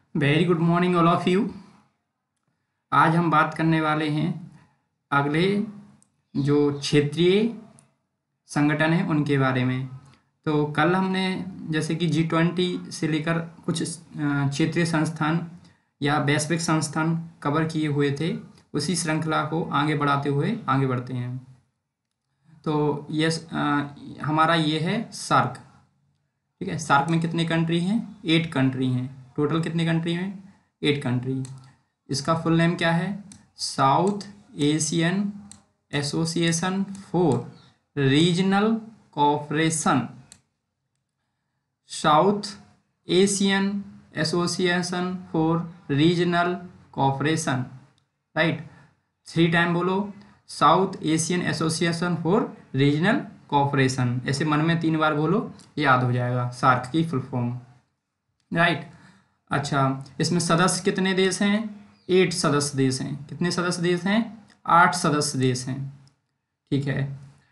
Very good morning all of you. आज हम बात करने वाले हैं अगले जो क्षेत्रीय संगठन हैं उनके बारे में। तो कल हमने जैसे कि G20 से लेकर कुछ क्षेत्रीय संस्थान या वैश्विक संस्थान कवर किए हुए थे, उसी श्रृंखला को आगे बढ़ाते हुए आगे बढ़ते हैं। तो ये हमारा ये है सार्क। ठीक है, सार्क में कितने कंट्री हैं? 8 कंट्री हैं। टोटल कितने कंट्री हैं? 8 कंट्री। इसका फुल नेम क्या है? South Asian Association for Regional Cooperation. South Asian Association for Regional Cooperation. Right, 3 time बोलो, South Asian Association for Regional Cooperation. ऐसे मन में 3 बार बोलो, याद हो जाएगा सार्क की फुल फॉर्म। राइट। अच्छा, इसमें सदस्य कितने देश हैं? 8 सदस्य देश हैं। कितने सदस्य देश हैं? 8 सदस्य देश हैं। ठीक है।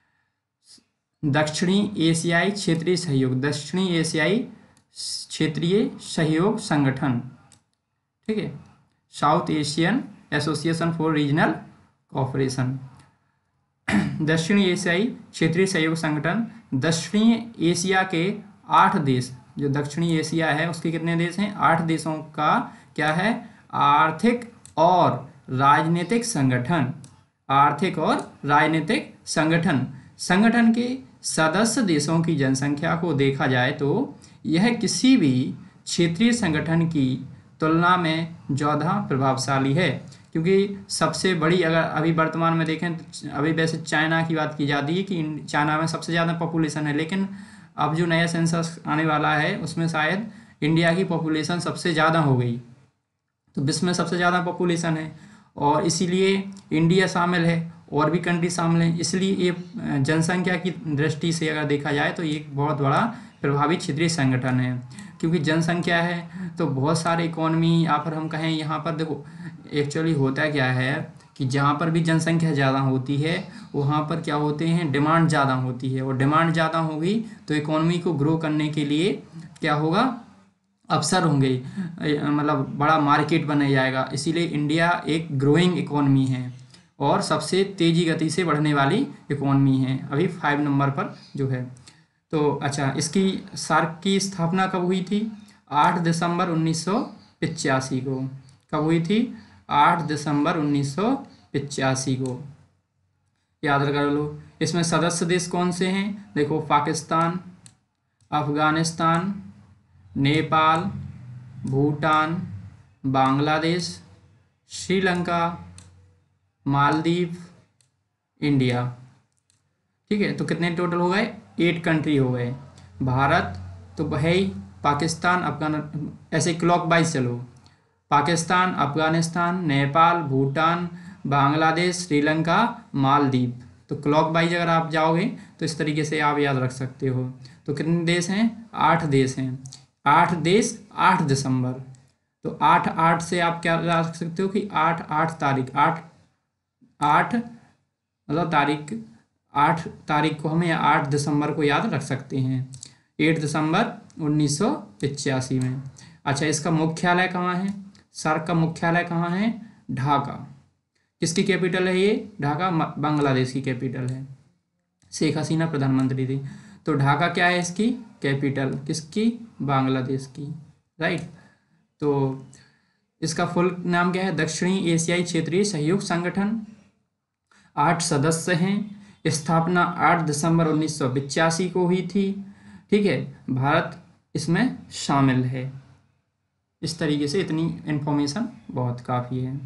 दक्षिणी एशियाई क्षेत्रीय सहयोग, दक्षिणी एशियाई क्षेत्रीय सहयोग संगठन। ठीक है, South Asian Association for Regional Cooperation. दक्षिणी एशियाई क्षेत्रीय सहयोग संगठन दक्षिणी एशिया के 8 देश, जो दक्षिणी एशिया है उसके कितने देश हैं? 8 देशों का क्या है? आर्थिक और राजनीतिक संगठन। आर्थिक और राजनीतिक संगठन। संगठन के सदस्य देशों की जनसंख्या को देखा जाए तो यह किसी भी क्षेत्रीय संगठन की तुलना में ज़्यादा प्रभावशाली है, क्योंकि सबसे बड़ी, अगर अभी वर्तमान में देखें तो अभी वैसे चाइना की बात की जाती है कि चाइना में सबसे ज़्यादा पॉपुलेशन है, लेकिन अब जो नया सेंसस आने वाला है उसमें शायद इंडिया की पॉपुलेशन सबसे ज़्यादा हो गई। तो विश्व में सबसे ज़्यादा पॉपुलेशन है और इसीलिए इंडिया शामिल है, और भी कंट्री शामिल हैं। इसलिए ये जनसंख्या की दृष्टि से अगर देखा जाए तो ये एक बहुत बड़ा प्रभावी क्षेत्रीय संगठन है, क्योंकि जनसंख्या है तो बहुत सारे इकोनॉमी, या फिर हम कहें यहाँ पर देखो एक्चुअली होता क्या है कि जहाँ पर भी जनसंख्या ज़्यादा होती है वहाँ पर क्या होते हैं? डिमांड ज़्यादा होती है, और डिमांड ज़्यादा होगी तो इकोनॉमी को ग्रो करने के लिए क्या होगा? अवसर होंगे, मतलब बड़ा मार्केट बना जाएगा। इसीलिए इंडिया एक ग्रोइंग इकोनॉमी है और सबसे तेज़ी गति से बढ़ने वाली इकोनॉमी है, अभी 5 नंबर पर जो है। तो अच्छा, इसकी सार्क की स्थापना कब हुई थी? 8 दिसंबर 1985 को। कब हुई थी? 8 दिसंबर 1985 को। याद कर लो। इसमें सदस्य देश कौन से हैं? देखो, पाकिस्तान, अफगानिस्तान, नेपाल, भूटान, बांग्लादेश, श्रीलंका, मालदीव, इंडिया। ठीक है, तो कितने टोटल हो गए? 8 कंट्री हो गए। भारत तो है ही, पाकिस्तान, अफगान, ऐसे क्लॉक वाइज चलो, पाकिस्तान, अफगानिस्तान, नेपाल, भूटान, बांग्लादेश, श्रीलंका, मालदीव। तो क्लॉक वाइज अगर आप जाओगे तो इस तरीके से आप याद रख सकते हो। तो कितने देश हैं? 8 देश हैं। 8 देश, 8 दिसंबर। तो 8 से आप क्या रख सकते हो कि 8 तारीख, 8 मतलब तारीख, 8 तारीख को हमें 8 दिसंबर को याद रख सकते हैं, 8 दिसंबर 1985 में। अच्छा, इसका मुख्यालय कहाँ है? सार्क का मुख्यालय कहाँ है? ढाका। किसकी कैपिटल है ये? ढाका बांग्लादेश की कैपिटल है। शेख हसीना प्रधानमंत्री थी। तो ढाका क्या है इसकी कैपिटल? किसकी? बांग्लादेश की। राइट। तो इसका फुल नाम क्या है? दक्षिणी एशियाई क्षेत्रीय सहयोग संगठन। 8 सदस्य हैं। स्थापना 8 दिसंबर 1985 को हुई थी। ठीक है, भारत इसमें शामिल है। इस तरीके से इतनी इन्फॉर्मेशन बहुत काफ़ी है।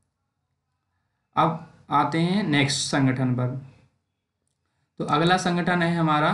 अब आते हैं नेक्स्ट संगठन पर। तो अगला संगठन है हमारा,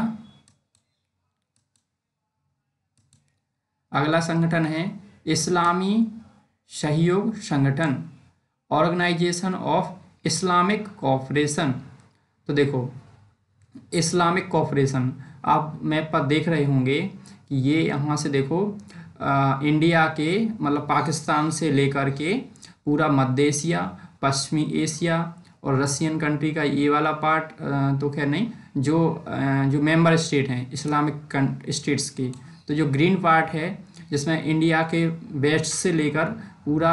अगला संगठन है इस्लामी सहयोग संगठन, ऑर्गेनाइजेशन ऑफ इस्लामिक कोऑपरेशन। तो देखो, इस्लामिक कोऑपरेशन आप मैप पर देख रहे होंगे कि ये यहाँ से देखो, इंडिया के मतलब पाकिस्तान से लेकर के पूरा मध्य एशिया, पश्चिमी एशिया और रशियन कंट्री का ये वाला पार्ट, तो खैर नहीं, जो मेंबर स्टेट हैं इस्लामिक स्टेट्स की, तो जो ग्रीन पार्ट है जिसमें इंडिया के वेस्ट से लेकर पूरा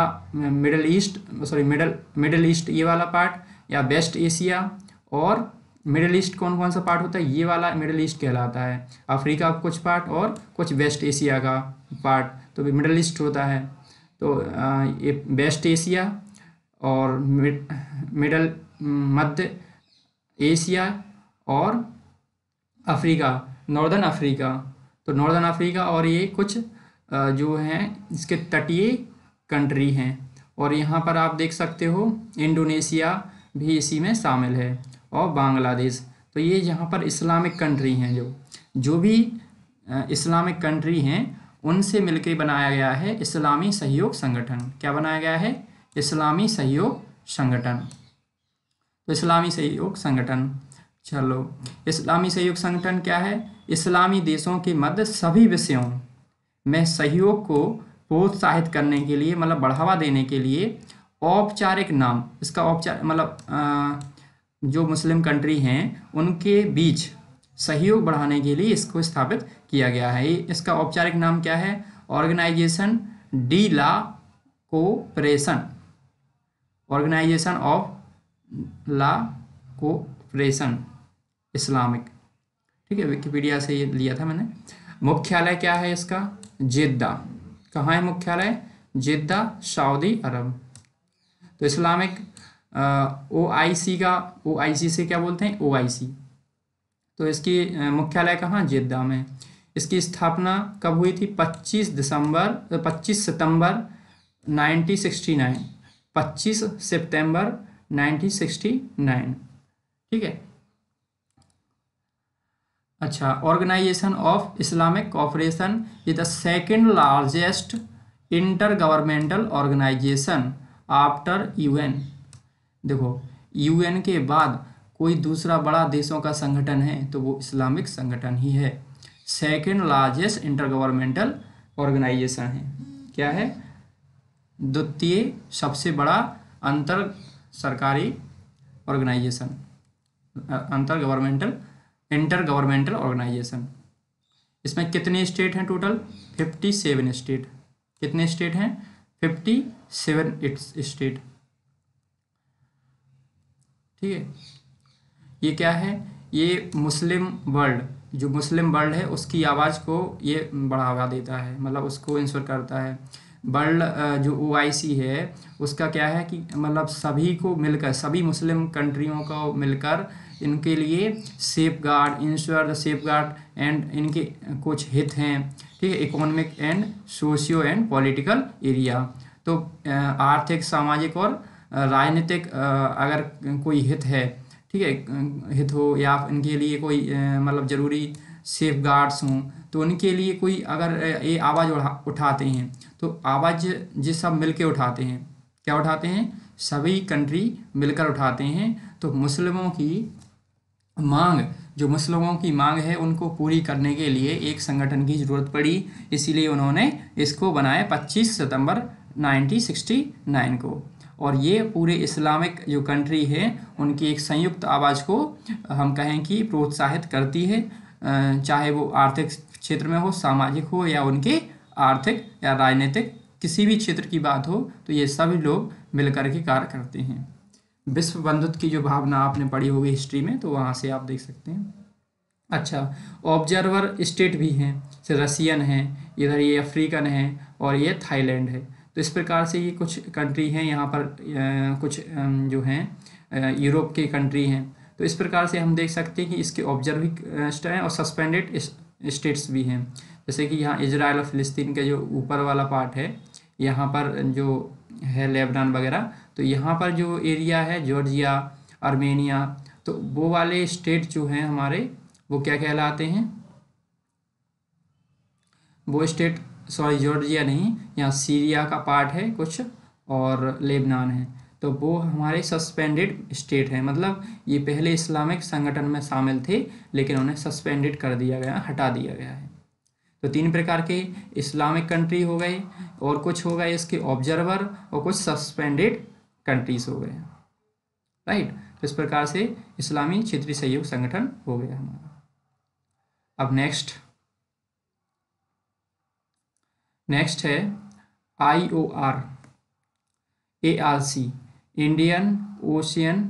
मिडल ईस्ट ये वाला पार्ट, या वेस्ट एशिया, और मिडल ईस्ट कौन कौन सा पार्ट होता है, ये वाला मिडल ईस्ट कहलाता है। अफ्रीका का कुछ पार्ट और कुछ वेस्ट एशिया का पार्ट, तो मिडल ईस्ट होता है। तो ये वेस्ट एशिया और मिडल मध्य एशिया और अफ्रीका, नॉर्दर्न अफ्रीका। तो नॉर्दर्न अफ्रीका और ये कुछ जो हैं इसके तटीय कंट्री हैं। और यहाँ पर आप देख सकते हो इंडोनेशिया भी इसी में शामिल है, और बांग्लादेश। तो ये यहाँ पर इस्लामिक कंट्री हैं, जो भी इस्लामिक कंट्री हैं उनसे मिलकर बनाया गया है इस्लामी सहयोग संगठन। क्या बनाया गया है? इस्लामी सहयोग संगठन। तो इस्लामी सहयोग संगठन, चलो इस्लामी सहयोग संगठन क्या है? इस्लामी देशों के मध्य सभी विषयों में सहयोग को प्रोत्साहित करने के लिए, मतलब बढ़ावा देने के लिए औपचारिक नाम, इसका औपचारिक मतलब जो मुस्लिम कंट्री हैं उनके बीच सहयोग बढ़ाने के लिए इसको स्थापित किया गया है। इसका औपचारिक नाम क्या है? ऑर्गेनाइजेशन डी ला कोऑपरेशन, ऑर्गेनाइजेशन ऑफ ला कोऑपरेशन इस्लामिक। ठीक है, विकिपीडिया से ये लिया था मैंने। मुख्यालय क्या है इसका? जिद्दा। कहाँ है मुख्यालय? Jidda, Saudi Arab. तो इस्लामिक OIC का, OIC से क्या बोलते हैं? OIC। तो इसकी मुख्यालय कहाँ? जिद्दा में। इसकी स्थापना कब हुई थी? 25 सितंबर 1969, 25 सितंबर 1969। ठीक है। अच्छा, organisation of Islamic cooperation is the second largest intergovernmental organisation after UN। देखो, UN के बाद कोई दूसरा बड़ा देशों का संगठन है तो वो इस्लामिक संगठन ही है। Second largest intergovernmental organisation है। क्या है? द्वितीय सबसे बड़ा अंतर सरकारी ऑर्गेनाइजेशन, इंटर गवर्नमेंटल ऑर्गेनाइजेशन। इसमें कितने स्टेट हैं टोटल? 57 स्टेट। कितने स्टेट हैं? 57 स्टेट। ठीक है। ये क्या है? ये मुस्लिम वर्ल्ड, जो मुस्लिम वर्ल्ड है उसकी आवाज़ को ये बढ़ावा देता है, मतलब उसको इंश्योर करता है। वर्ल्ड जो OIC है उसका क्या है कि मतलब सभी को मिलकर, सभी मुस्लिम कंट्रियों को मिलकर इनके लिए ensure the safeguard and इनके कुछ हित हैं। ठीक है, economic and socio and political area. तो आर्थिक, सामाजिक और राजनीतिक अगर कोई हित है, ठीक है, हित हो, या इनके लिए कोई मतलब ज़रूरी सेफ गार्ड्स हों, तो उनके लिए कोई अगर ये आवाज़ उठाते हैं तो आवाज़ जिस सब मिल के उठाते हैं। क्या उठाते हैं? सभी कंट्री मिलकर उठाते हैं। तो मुस्लिमों की मांग है उनको पूरी करने के लिए एक संगठन की ज़रूरत पड़ी, इसीलिए उन्होंने इसको बनाया 25 सितंबर 1969 को। और ये पूरे इस्लामिक जो कंट्री है उनकी एक संयुक्त आवाज़ को हम कहें कि प्रोत्साहित करती है, चाहे वो आर्थिक क्षेत्र में हो, सामाजिक हो, या उनके आर्थिक या राजनीतिक किसी भी क्षेत्र की बात हो, तो ये सभी लोग मिलकर के कार्य करते हैं। विश्व बंधुत्व की जो भावना आपने पढ़ी होगी हिस्ट्री में, तो वहाँ से आप देख सकते हैं। अच्छा, ऑब्जर्वर स्टेट भी हैं, जैसे रशियन है, इधर ये अफ्रीकन है, और ये थाईलैंड है। तो इस प्रकार से ये कुछ कंट्री हैं यहाँ पर, कुछ जो हैं यूरोप के कंट्री हैं। तो इस प्रकार से हम देख सकते हैं कि इसके ऑब्जर्विंग हैं और सस्पेंडेड स्टेट्स भी हैं। जैसे कि यहाँ इजराइल और फिलिस्तीन का जो ऊपर वाला पार्ट है, यहाँ पर जो है लेबनान वगैरह, तो यहाँ पर जो एरिया है जॉर्जिया, आर्मेनिया, तो वो वाले स्टेट जो हैं हमारे, वो क्या कहलाते हैं? वो स्टेट, सॉरी जॉर्जिया नहीं, यहाँ सीरिया का पार्ट है कुछ, और लेबनान है, तो वो हमारे सस्पेंडेड स्टेट हैं। मतलब ये पहले इस्लामिक संगठन में शामिल थे, लेकिन उन्हें सस्पेंडेड कर दिया गया, हटा दिया गया है। तो 3 प्रकार के इस्लामिक कंट्री हो गए, और कुछ हो गए इसके ऑब्जर्वर, और कुछ सस्पेंडेड कंट्रीज हो गए। राइट। तो इस प्रकार से इस्लामी क्षेत्रीय सहयोग संगठन हो गया हमारा। अब नेक्स्ट, नेक्स्ट है IOR ARC, इंडियन ओशियन,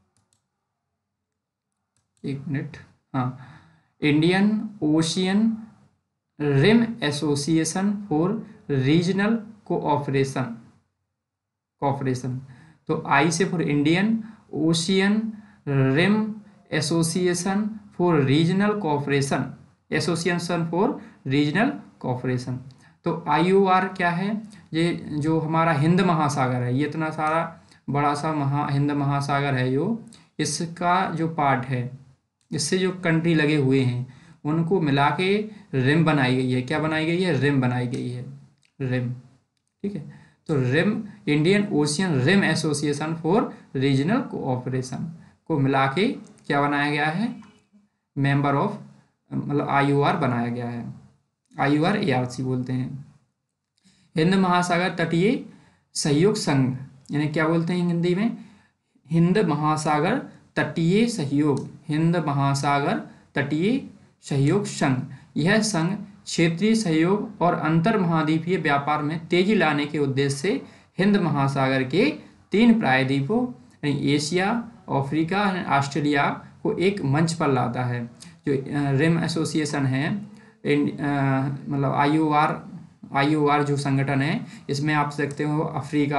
एक मिनट, हाँ, Indian Ocean Rim Association for Regional Cooperation, cooperation. तो I say for Indian Ocean Rim Association for Regional Cooperation, Association for Regional Cooperation. तो IOR क्या है? ये जो हमारा हिंद महासागर है, ये इतना सारा बड़ा सा हिंद महासागर है जो, इसका जो पार्ट है, इससे जो कंट्री लगे हुए हैं उनको मिला के रिम बनाई गई है। क्या बनाई गई है? रिम बनाई गई है, रिम। ठीक है, तो rim, Indian Ocean Rim Association for Regional Cooperation को मिला के क्या बनाया गया है? मेंबर ऑफ, मतलब IOR बनाया गया है। IOR ARC बोलते हैं। हिंद महासागर तटीय सहयोग संघ, यानी क्या बोलते हैं हिंदी में? हिंद महासागर तटीय सहयोग, हिंद महासागर तटीय सहयोग संघ। यह संघ क्षेत्रीय सहयोग और अंतर महाद्वीपीय व्यापार में तेजी लाने के उद्देश्य से हिंद महासागर के 3 प्रायद्वीपों यानी एशिया, अफ्रीका और ऑस्ट्रेलिया को एक मंच पर लाता है। जो रिम एसोसिएशन है, मतलब IOR जो संगठन है, इसमें आप सकते हो अफ्रीका,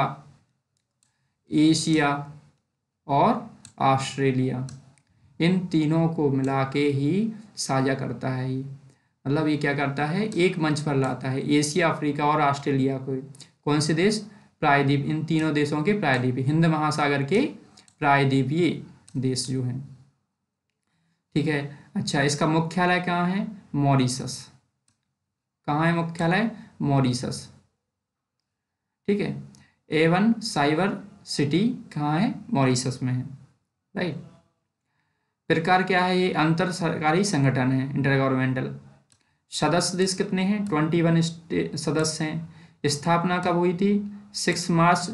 एशिया और ऑस्ट्रेलिया, इन तीनों को मिला के ही साझा करता है ये। मतलब ये क्या करता है? एक मंच पर लाता है एशिया, अफ्रीका और ऑस्ट्रेलिया को। कौन से देश? प्रायद्वीप, इन तीनों देशों के प्रायद्वीप, हिंद महासागर के प्रायद्वीपीय देश जो हैं। ठीक है, अच्छा, इसका मुख्यालय कहाँ है? मॉरिशस। कहाँ है मुख्यालय? मॉरिशस। ठीक है, A1 साइबर सिटी कहाँ है? मॉरिशस में है, राइट। प्रकार क्या है? ये अंतर सरकारी संगठन है, इंटर गवर्नमेंटल। सदस्य देश कितने हैं? 21 सदस्य हैं। स्थापना कब हुई थी? 6 मार्च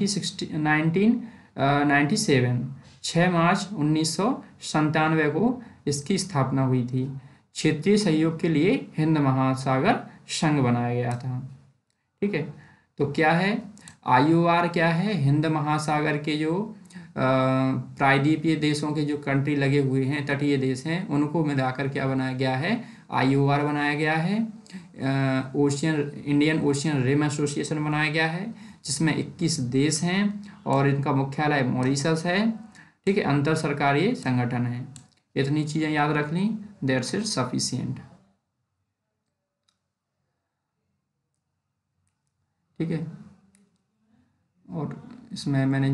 1997, 6 मार्च 1997 को इसकी स्थापना हुई थी। क्षेत्रीय सहयोग के लिए हिंद महासागर संघ बनाया गया था। ठीक है, तो क्या है? IOR क्या है? हिंद महासागर के जो प्रायद्वीपीय देशों के जो कंट्री लगे हुए हैं, तटीय देश हैं, उनको मिलाकर क्या बनाया गया है? IOR बनाया गया है। इंडियन ओशियन रिम एसोसिएशन बनाया गया है, जिसमें 21 देश हैं और इनका मुख्यालय मॉरिशस है। ठीक है, अंतर सरकारी संगठन है। इतनी चीज़ें याद रख ली, दैट्स इट सफिशिएंट। ठीक है, और इसमें मैंने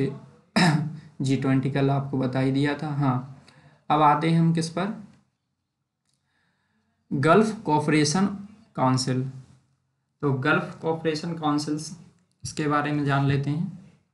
G20 कल आपको बता ही दिया था। हाँ, अब आते हैं हम किस पर? Gulf Cooperation Council. तो गल्फ कोऑपरेशन काउंसिल, इसके बारे में जान लेते हैं।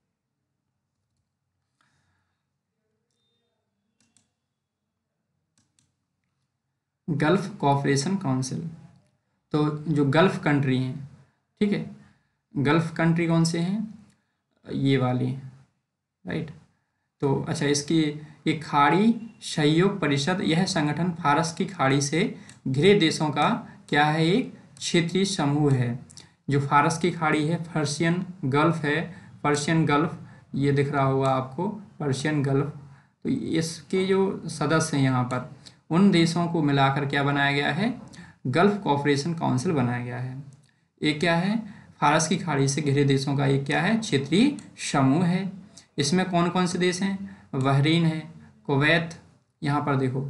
गल्फ कोऑपरेशन काउंसिल, तो जो गल्फ कंट्री हैं, ठीक है, गल्फ कंट्री कौन से हैं? ये वाली, राइट। तो अच्छा, इसकी एक खाड़ी सहयोग परिषद, यह संगठन फारस की खाड़ी से घिरे देशों का क्या है? एक क्षेत्रीय समूह है। जो फारस की खाड़ी है, पर्शियन गल्फ है, पर्शियन गल्फ, ये दिख रहा होगा आपको, पर्शियन गल्फ। तो इसके जो सदस्य हैं यहाँ पर, उन देशों को मिलाकर क्या बनाया गया है? गल्फ कोऑपरेशन काउंसिल बनाया गया है। ये क्या है? फारस की खाड़ी से घिरे देशों का एक क्या है? क्षेत्रीय समूह है। इसमें कौन कौन से देश हैं? बहरीन है, कुवैत, यहाँ पर देखो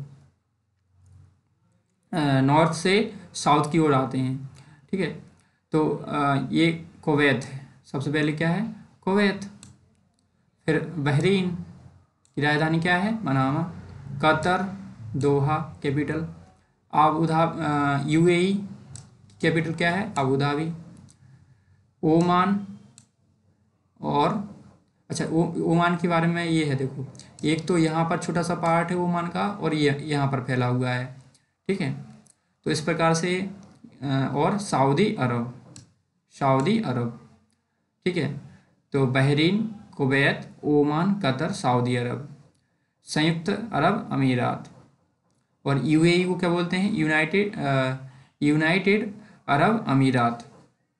नॉर्थ से साउथ की ओर आते हैं। ठीक है, तो ये कुवैत है, सबसे पहले क्या है? कुवैत। फिर बहरीन की राजधानी क्या है? Manama. Qatar, Doha capital. Abu Dhabi, UAE capital क्या है? Abu Dhabi. ओमान, और अच्छा, ओमान के बारे में ये है, देखो, एक तो यहाँ पर छोटा सा पार्ट है ओमान का, और ये यहाँ पर फैला हुआ है। ठीक है, तो इस प्रकार से और सऊदी अरब, सऊदी अरब। ठीक है, तो Bahrain, Kuwait, Oman, Qatar, Saudi Arab, संयुक्त अरब अमीरात। और UAE को क्या बोलते हैं? यूनाइटेड अरब अमीरात।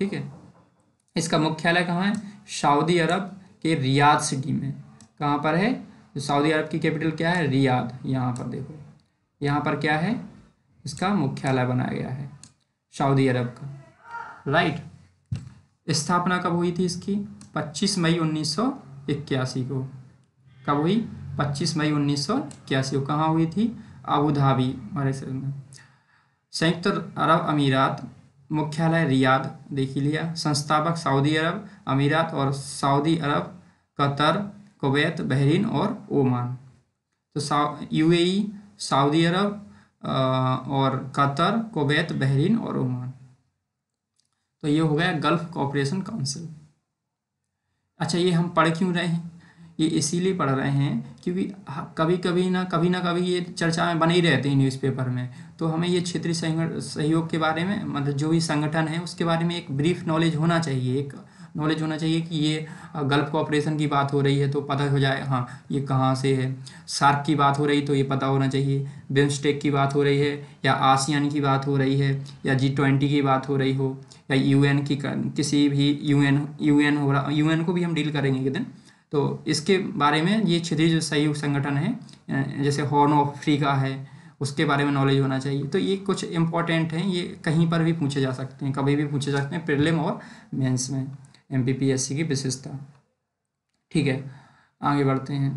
ठीक है। इसका मुख्यालय कहाँ है? सऊदी अरब के रियाद सिटी में। कहाँ पर है? जो सऊदी अरब की कैपिटल क्या है? रियाद। यहाँ पर देखो, यहाँ पर क्या है? इसका मुख्यालय बनाया गया है सऊदी अरब का, राइट। स्थापना कब हुई थी इसकी? 25 मई 1981 को। कब हुई? 25 मई 1981 को। कहाँ हुई थी? अबू धाबी हमारे शहर में। संयुक्त अरब अमीरात, मुख्यालय रियाद, देख ही लिया। संस्थापक सऊदी अरब अमीरात और Saudi Arab, Qatar, Kuwait, Bahrain और ओमान। तो यूएई, सऊदी अरब और कतर, कुवैत, बहरीन और ओमान। तो ये हो गया गल्फ कोऑपरेशन काउंसिल। अच्छा, ये हम पढ़ क्यों रहे हैं? ये इसीलिए पढ़ रहे हैं क्योंकि कभी कभी ना कभी ये चर्चा में बने ही रहते हैं न्यूज़पेपर में। तो हमें ये क्षेत्रीय सहयोग के बारे में, मतलब जो भी संगठन है उसके बारे में एक ब्रीफ नॉलेज होना चाहिए, एक नॉलेज होना चाहिए कि ये गल्फ कोऑपरेशन की बात हो रही है तो पता हो जाए, हाँ ये कहाँ से है। सार्क की बात हो रही तो ये पता होना चाहिए। बिम्स्टेक की बात हो रही है, या आसियान की बात हो रही है, या G20 की बात हो रही हो, या यूएन की किसी भी यूएन हो रहा, यूएन को भी हम डील करेंगे एक दिन। तो इसके बारे में ये क्षेत्रीय जो सहयोग संगठन है, जैसे हॉर्न ऑफ अफ्रीका है, उसके बारे में नॉलेज होना चाहिए। तो ये कुछ इंपॉर्टेंट हैं, ये कहीं पर भी पूछे जा सकते हैं, कभी भी पूछे जा सकते हैं, प्रीलिम और मेंस में। MPPSC की विशेषता। ठीक है, आगे बढ़ते हैं।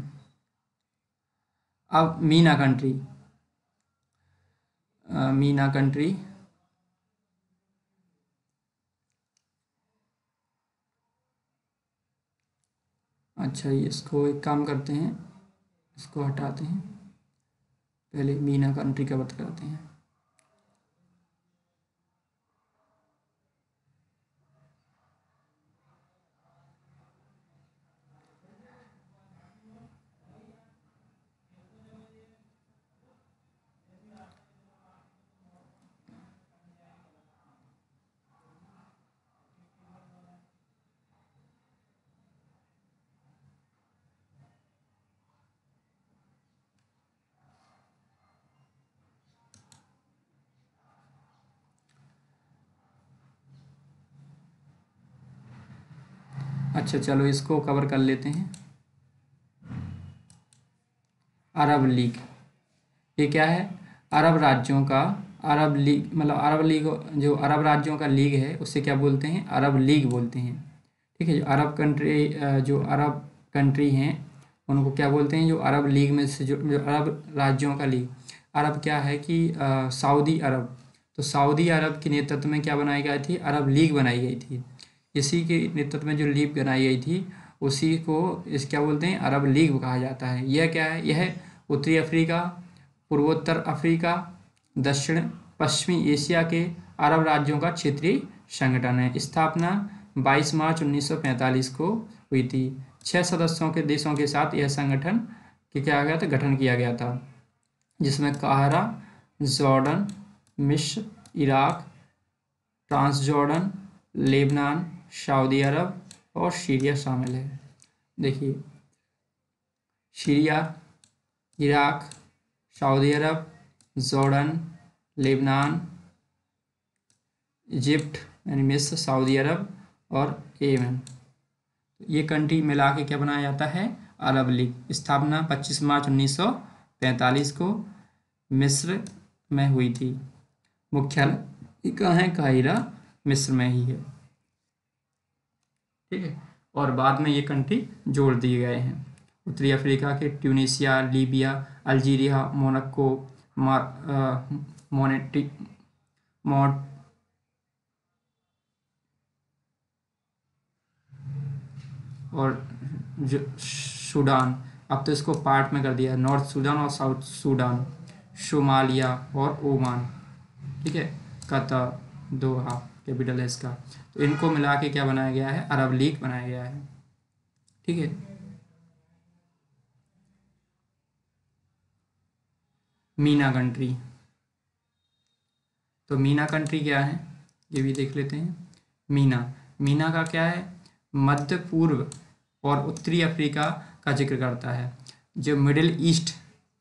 अब मीना कंट्री, मीना कंट्री अच्छा, ये इसको एक काम करते हैं, इसको हटाते हैं, पहले मीना कंट्री का बात करते हैं। अच्छा चलो, इसको कवर कर लेते हैं। अरब लीग, ये क्या है? अरब राज्यों का, अरब लीग मतलब अरब लीग, जो अरब राज्यों का लीग है उससे क्या बोलते हैं? अरब लीग बोलते हैं। ठीक है, जो अरब कंट्री, जो अरब कंट्री हैं उनको क्या बोलते हैं? जो अरब लीग में से जो अरब राज्यों का लीग। अरब क्या है कि सऊदी अरब, तो सऊदी अरब के नेतृत्व में क्या बनाई गई थी? अरब लीग बनाई गई थी। इसी के नेतृत्व में जो लीग बनाई गई थी उसी को इस क्या बोलते हैं? अरब लीग कहा जाता है। यह क्या है? यह उत्तरी अफ्रीका, पूर्वोत्तर अफ्रीका, दक्षिण पश्चिमी एशिया के अरब राज्यों का क्षेत्रीय संगठन है। स्थापना 22 मार्च 1945 को हुई थी। 6 सदस्यों के देशों के साथ यह संगठन क्या गया था? गठन किया गया था, जिसमें काहिरा, जॉर्डन, मिस्र, Iraq, Transjordan, Lebanon, Saudi Arab और सीरिया शामिल है। देखिए, Syria, Iraq, Saudi Arab, Jordan, Lebanon, Egypt यानी मिस्र, सऊदी अरब और येमन, ये कंट्री मिला के क्या बनाया जाता है? Arab League. स्थापना 25 मार्च 1945 को मिस्र में हुई थी। मुख्यालय कहाँ है? काहिरा, मिस्र में ही है। ठीक है, और बाद में ये कंट्री जोड़ दिए गए हैं। उत्तरी अफ्रीका के ट्यूनीशिया, लीबिया, अल्जीरिया, मोनाको, मोनेटी मोट और सूडान, अब तो इसको पार्ट में कर दिया, नॉर्थ सूडान और साउथ सूडान, सोमालिया और ओमान। ठीक है, कतर, दोहा कैपिटल है इसका। तो इनको मिला के क्या बनाया गया है? अरब लीग बनाया गया है। ठीक है, मीना कंट्री, तो मीना कंट्री क्या है ये भी देख लेते हैं। मीना का क्या है? मध्य पूर्व और उत्तरी अफ्रीका का जिक्र करता है। जो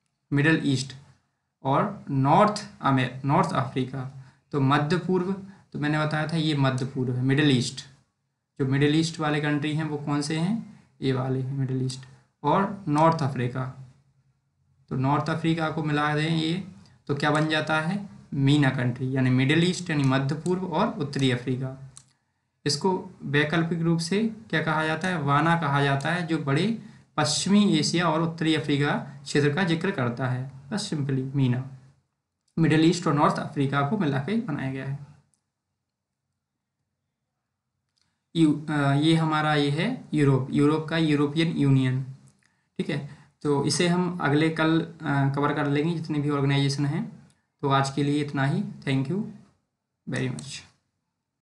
मिडल ईस्ट और नॉर्थ अफ्रीका, तो मध्य पूर्व, तो मैंने बताया था ये मध्य पूर्व है, मिडिल ईस्ट। जो मिडिल ईस्ट वाले कंट्री हैं वो कौन से हैं, ये वाले हैं मिडिल ईस्ट। और नॉर्थ अफ्रीका, तो नॉर्थ अफ्रीका को मिला दें ये तो क्या बन जाता है, मीना कंट्री, यानी मिडिल ईस्ट यानी मध्य पूर्व और उत्तरी अफ्रीका। इसको वैकल्पिक रूप से क्या कहा जाता है, वाना कहा जाता है, जो बड़े पश्चिमी एशिया और उत्तरी अफ्रीका क्षेत्र का जिक्र करता है। बस सिंपली मीना मिडिल ईस्ट और नॉर्थ अफ्रीका को मिला के बनाया गया है। ये हमारा ये है यूरोप, यूरोप का यूरोपियन यूनियन। ठीक है, तो इसे हम अगले कल कवर कर लेंगे जितने भी ऑर्गेनाइजेशन हैं। तो आज के लिए इतना ही। Thank you very much.